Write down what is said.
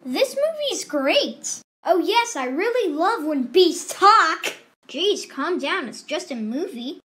This movie's great. Oh yes, I really love when bees talk. Geez, calm down, it's just a movie.